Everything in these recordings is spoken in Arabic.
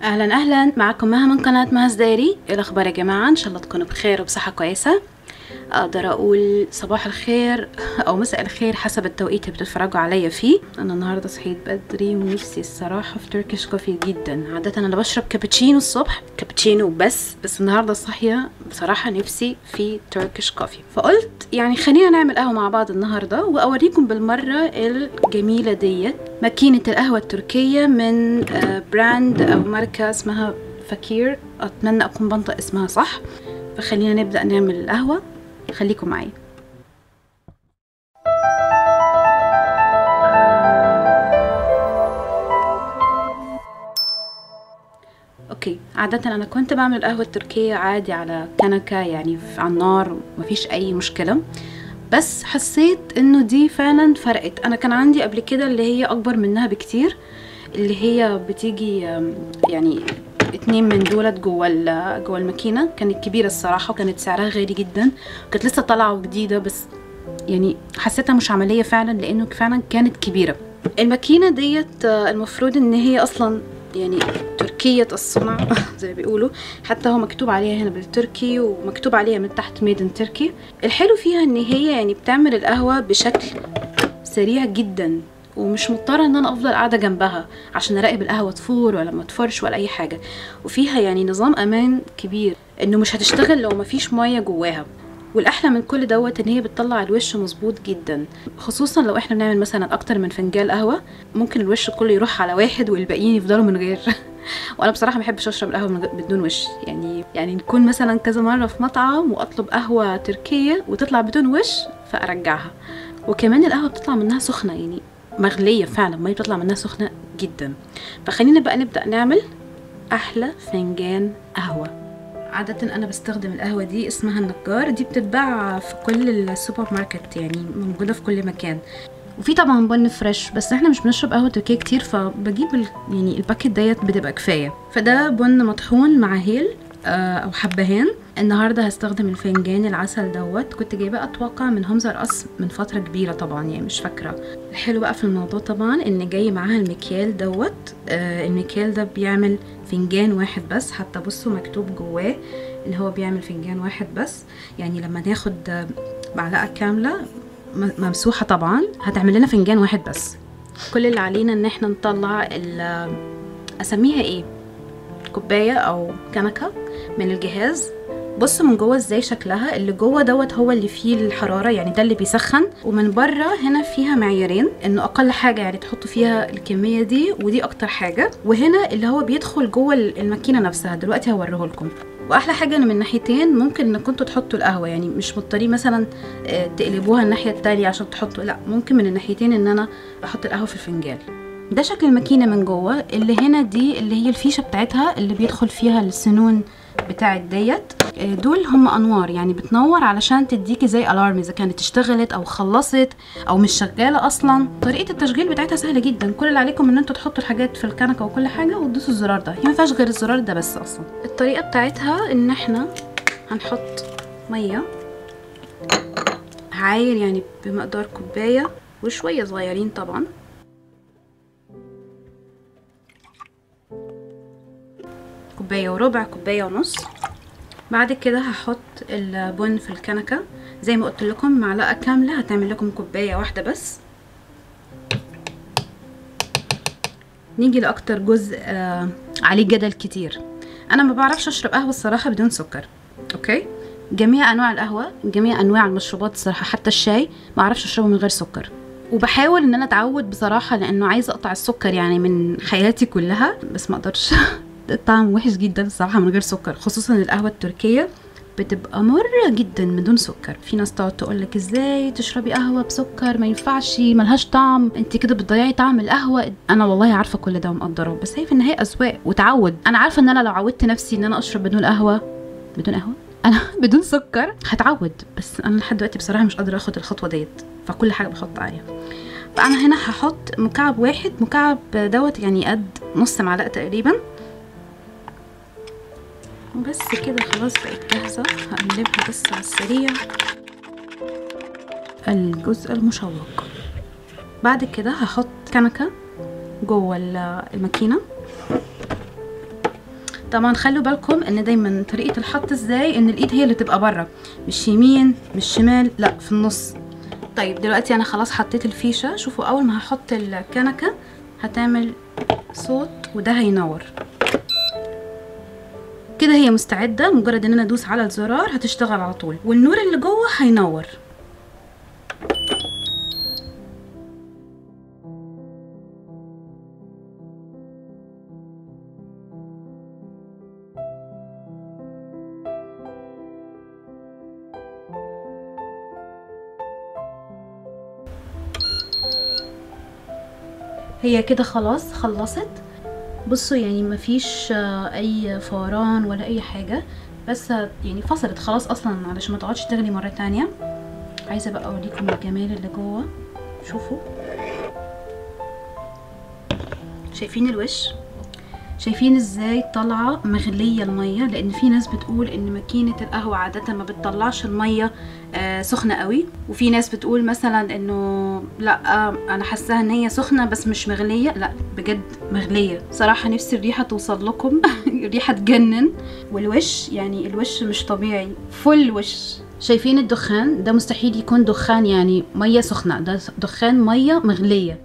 اهلا اهلا معكم مها من قناه مهز دايري. ايه الاخبار يا جماعه؟ ان شاء الله تكونوا بخير وبصحه كويسه. اقدر اقول صباح الخير او مساء الخير حسب التوقيت اللي بتتفرجوا عليا فيه. انا النهارده صحيت بدري ونفسي الصراحه في تركيش كوفي جدا. عاده انا بشرب كابتشينو الصبح، كابتشينو بس النهارده صاحيه بصراحه نفسي في تركيش كوفي، فقلت يعني خلينا نعمل قهوه مع بعض النهارده واوريكم بالمره الجميله ديت ماكينه القهوه التركيه من براند او ماركه اسمها فكير. اتمنى اكون بنطق اسمها صح. فخلينا نبدا نعمل القهوه، خليكم معايا. اوكي، عادة انا كنت بعمل القهوة التركية عادي على كنكة، يعني على النار، مفيش اي مشكلة. بس حسيت انه دي فعلا فرقت. انا كان عندي قبل كده اللي هي اكبر منها بكتير، اللي هي بتيجي يعني 2 من دولت جوه الماكينة. كانت كبيرة الصراحة وكانت سعرها غالي جدا، كانت لسه طالعة وجديدة، بس يعني حسيتها مش عملية فعلا لانه فعلا كانت كبيرة. الماكينة ديت المفروض ان هي اصلا يعني تركية الصنع زي ما بيقولوا، حتى هو مكتوب عليها هنا بالتركي ومكتوب عليها من تحت ميد ان تركي. الحلو فيها ان هي يعني بتعمل القهوة بشكل سريع جدا، ومش مضطرة ان انا افضل قاعدة جنبها عشان اراقب القهوة تفور ولا ما تفورش ولا اي حاجة. وفيها يعني نظام امان كبير، انه مش هتشتغل لو مفيش مية جواها. والاحلى من كل دوت ان هي بتطلع الوش مظبوط جدا، خصوصا لو احنا بنعمل مثلا اكتر من فنجان قهوه، ممكن الوش كله يروح على واحد والباقيين يفضلوا من غير وانا بصراحه ما بحبش اشرب القهوه بدون وش. يعني نكون مثلا كذا مره في مطعم واطلب قهوه تركيه وتطلع بدون وش فارجعها. وكمان القهوه بتطلع منها سخنه، يعني مغليه فعلا، ما بتطلع منها سخنه جدا. فخلينا بقى نبدا نعمل احلى فنجان قهوه. عادة أنا بستخدم القهوة دي اسمها النجار، دي بتتباع في كل السوبر ماركت، يعني موجودة في كل مكان. وفي طبعا بن فريش، بس احنا مش بنشرب قهوة تركية كتير فبجيب يعني الباكت ديت بتبقى كفاية. فده بن مطحون مع هيل او حبهان. النهارده هستخدم الفنجان العسل دوت، كنت جايباه اتوقع من همزة قص من فتره كبيره طبعا، يعني مش فاكره. الحلو بقى في الموضوع طبعا ان جاي معاها المكيال دوت. المكيال ده بيعمل فنجان واحد بس، حتى بصوا مكتوب جواه ان هو بيعمل فنجان واحد بس. يعني لما ناخد معلقه كامله ممسوحه طبعا هتعمل لنا فنجان واحد بس. كل اللي علينا ان احنا نطلع اسميها ايه، كوبايه او كنكه من الجهاز. بص من جوه ازاي شكلها، اللي جوه دوت هو اللي فيه الحراره، يعني ده اللي بيسخن. ومن بره هنا فيها معيارين، انه اقل حاجه يعني تحطوا فيها الكميه دي، ودي اكتر حاجه. وهنا اللي هو بيدخل جوه الماكينه نفسها، دلوقتي هوريه لكم. واحلى حاجه ان من ناحيتين ممكن انكم تحطوا القهوه، يعني مش مضطرين مثلا تقلبوها الناحيه التانية عشان تحطوا، لا ممكن من الناحيتين ان انا احط القهوه في الفنجان. ده شكل الماكينه من جوه. اللي هنا دي اللي هي الفيشه بتاعتها اللي بيدخل فيها السنون بتاعت ديت. دول هم انوار، يعني بتنور علشان تديكي زي الارم اذا كانت اشتغلت او خلصت او مش شغاله اصلا. طريقه التشغيل بتاعتها سهله جدا، كل اللي عليكم ان انتوا تحطوا الحاجات في الكنكه وكل حاجه وتدوسوا الزرار ده. هي ما فيهاش غير الزرار ده بس اصلا. الطريقه بتاعتها ان احنا هنحط ميه عاير، يعني بمقدار كوبايه وشويه صغيرين طبعا. كوبايه وربع، كوبايه ونص. بعد كده هحط البن في الكنكه زي ما قلت لكم، معلقه كامله هتعمل لكم كوبايه واحده بس. نيجي لاكتر جزء عليه جدل كتير. انا ما بعرفش اشرب قهوه الصراحه بدون سكر، اوكي؟ جميع انواع القهوه، جميع انواع المشروبات الصراحه، حتى الشاي ما اعرفش اشربه من غير سكر. وبحاول ان انا اتعود بصراحه، لانه عايزه اقطع السكر يعني من حياتي كلها، بس ما اقدرش الطعم وحش جدا الصراحه من غير سكر، خصوصا القهوه التركيه بتبقى مرة جدا من دون سكر. في ناس تقعد تقولك ازاي تشربي قهوة بسكر، ما ينفعش، ملهاش طعم، انت كده بتضيعي طعم القهوة. انا والله عارفة كل ده ومقدره، بس هي في النهاية اذواق وتعود. انا عارفة ان انا لو عودت نفسي ان انا اشرب بدون قهوة انا بدون سكر هتعود، بس انا لحد دلوقتي بصراحة مش قادرة اخد الخطوة ديت، فكل حاجة بحط عليها. فانا هنا هحط مكعب واحد، مكعب دوت يعني قد نص معلقة تقريبا. وبس كده خلاص بقت جاهزة. هقلبها بس على السريع الجزء المشوق. بعد كده هحط كنكة جوه الماكينة. طبعا خلوا بالكم ان دايما طريقه الحط ازاي، ان الايد هي اللي تبقى بره، مش يمين مش شمال، لا في النص. طيب دلوقتي انا خلاص حطيت الفيشه. شوفوا اول ما هحط الكنكه هتعمل صوت وده هينور كده. هي مستعده، مجرد ان انا ادوس على الزرار هتشتغل على طول، والنور اللي جوه هينور. هي كده خلاص خلصت. بصوا يعني مفيش اي فوران ولا اي حاجه، بس يعني فصلت خلاص اصلا علشان ما تقعدش تغلي مره تانية. عايزه بقى اوريكم الجمال اللي جوه. شوفوا، شايفين الوش؟ شايفين ازاي طالعه مغليه الميه؟ لان في ناس بتقول ان ماكينه القهوه عاده ما بتطلعش الميه سخنه قوي، وفي ناس بتقول مثلا انه لا انا حاساها ان هي سخنه بس مش مغليه. لا بجد مغليه صراحه. نفسي الريحه توصل لكم الريحه تجنن. والوش يعني الوش مش طبيعي، فل وش. شايفين الدخان ده؟ مستحيل يكون دخان يعني ميه سخنه، ده دخان ميه مغليه.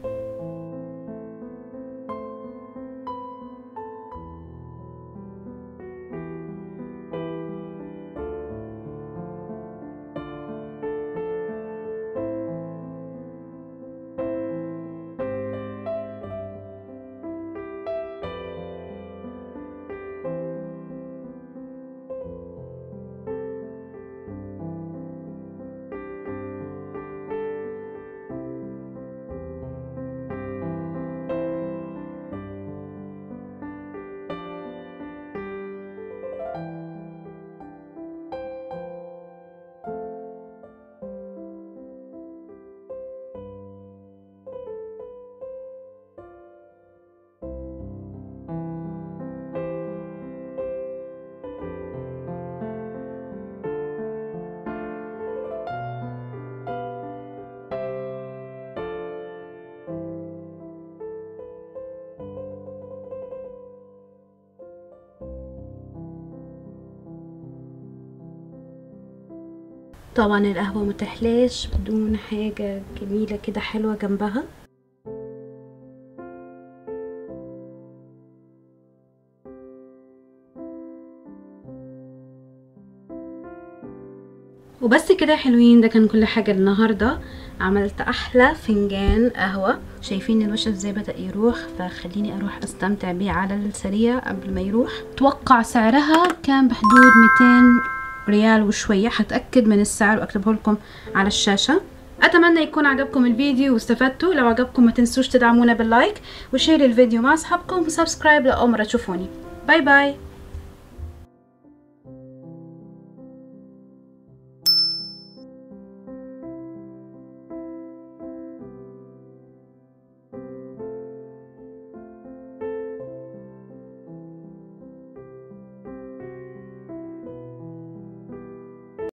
طبعا القهوة متحلاش بدون حاجة جميلة كده حلوة جنبها. وبس كده يا حلوين، ده كان كل حاجة النهاردة. عملت احلى فنجان قهوة. شايفين الوش ازاي بدأ يروح؟ فخليني اروح استمتع بيه على السريع قبل ما يروح. توقع سعرها كان بحدود 200 ريال وشوية. هتأكد من السعر واكتبه لكم على الشاشة. اتمنى يكون عجبكم الفيديو واستفدتوا. لو عجبكم ما تنسوش تدعمونا باللايك وشير الفيديو مع اصحابكم وسبسكرايب لأول مرة تشوفوني. باي باي.